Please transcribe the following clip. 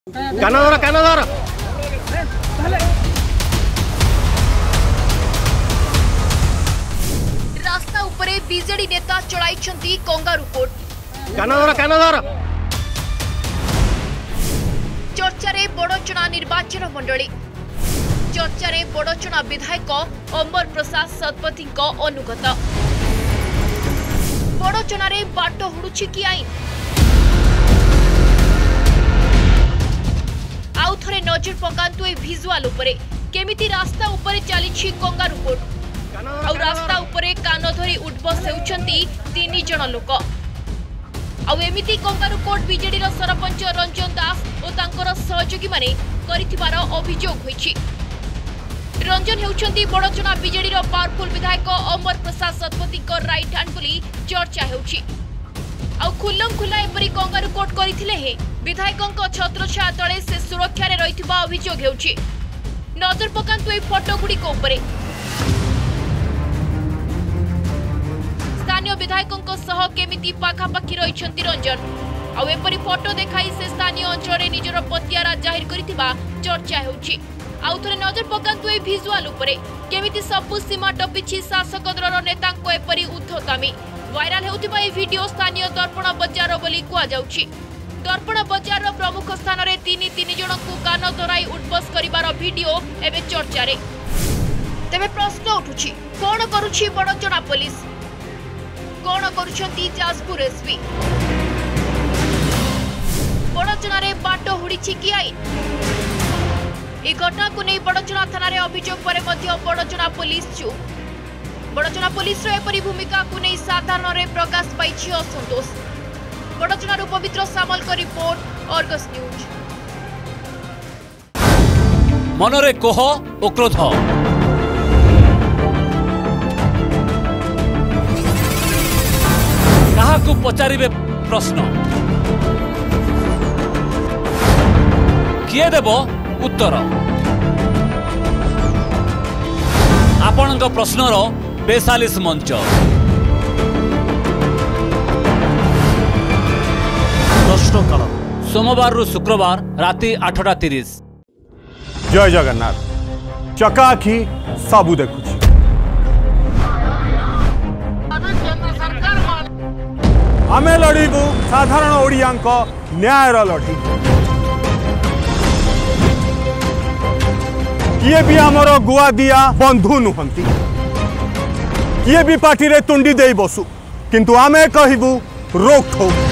कानधर रास्ता उपरे बीजेडी नेता चलाई कंगारू कोर्ट कानधर चर्चारे बड़चना निर्वाचन मंडली चर्चारे बड़चना विधायक अमर प्रसाद शतपथी अनुगत बड़चनारे बाट हुड़ुछि कि आईन आउ थरे नजर पकांतु ए भिजुआल उपरे केमिति रास्ता उपरे चली कंगारू कोर्ट आउ रास्ता उपरे कान धरी उठबस हेउछंती 3 जण लोक आउ एमिति कंगारू कोर्ट बीजेडी रो सरपंच रंजन दास और तांकर सहयोगी माने करिथिबार अभियोग होईछि। रंजन हेउछंती बड़चना बीजेडी रो पावरफुल विधायक अमर प्रसाद शतपथी को राइट हैंड बोली चर्चा हेउछि आउ खुल्लम खुल्ला एपरी कंगारू कोर्ट करिथिले हे विधायकଙ୍କ छत्रछाया तळे से सुरक्षा रे रहिथिबा अभियोग हेउछि। नजर पकांतु ए फोटो गुडी को ऊपर स्थानीय विधायकों सह केमिति पाखापाखी रहिछंती रंजन आउ एपरी फोटो देखाई से स्थानीय अंचल निजर पतियारा जाहिर करिथिबा चर्चा हेउछि। आउ थरे नजर पकांतु ए भिजुआल उपरे केमिति सबु सीमा टपिछि शासक दलर नेतांको एपरी उद्धतामी वायरल हेउथिबा ए वीडियो स्थानीय दर्पण बजार बोली कुआ जाउछि। दर्पण बजार प्रमुख स्थान रे तीन जन को कान धराई उठबस करिवार वीडियो एबे चर्चा रे तेबे प्रश्न उठुछि कोन करूछि बड़चना पुलिस कोन करूछंती जाजपुर एसपी बड़चना रे बाट हुड़िछि कि आईन ए घटना को नहीं बड़चना थाना रे अभियोग परे मध्य बड़चना पुलिस चुप बड़चना पुलिस रो एपरी भूमिका को नहीं साधारण रे प्रकाश पाइछि असंतोष बड़चनारू पवित्र सामल को रिपोर्ट अर्गस न्यूज। मनरे कोह ओ क्रोध काहाकू पचारिबे प्रश्न किए देब उत्तर आपणक प्रश्नर 42 मंच प्रश्नकाल सोमवार रु शुक्रवार राति 8:30। जय जगन्नाथ चकाखी सबू देखुछि आमे लड़ीबू साधारण ओडियांक न्यायर लड़ी किए भी आमर गुआ दिया बंधु नुहंती किए भी पार्टी रे तुंडी दे बसु किंतु आमे कहिबू रोक ठोक